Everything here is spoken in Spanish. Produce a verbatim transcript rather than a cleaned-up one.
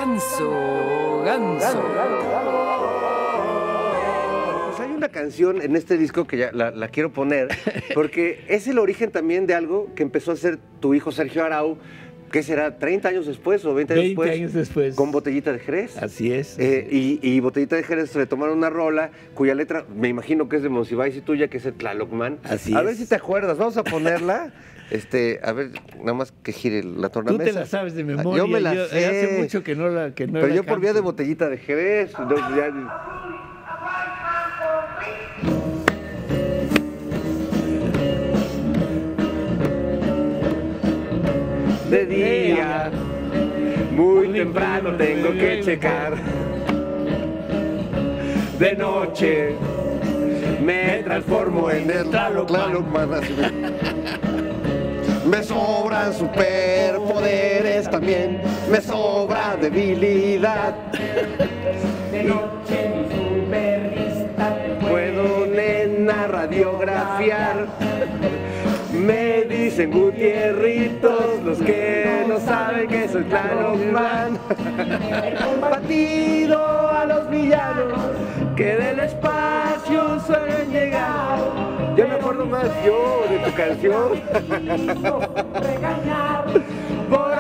Ganso, ganso. Pues hay una canción en este disco que ya la, la quiero poner, porque es el origen también de algo que empezó a hacer tu hijo Sergio Arau. ¿Qué será? ¿treinta años después o veinte años veinte después? años después. Con Botellita de Jerez. Así es. Eh, así es. y, y Botellita de Jerez le tomaron una rola cuya letra, me imagino que es de Monsiváis y tuya, que es el Tlalocman. Así a es. ver si te acuerdas, vamos a ponerla. Este, a ver, nada más que gire la tornamesa. Tú te la sabes de memoria. Yo me la yo, sé. Hace mucho que no la que no Pero la yo por vía de canto. Botellita de Jerez. No, ya... De día, muy temprano tengo que checar. De noche, me transformo en el Tlalocman. Me sobran superpoderes también, me sobra debilidad. De noche mi supervista te Puedo, nena, radiografiar. Me dicen Gutierritos los que no saben que soy Tlalocman. He combatido a los villanos que del espacio suelen llegar. Ya me acuerdo más yo de tu canción. regañar. Por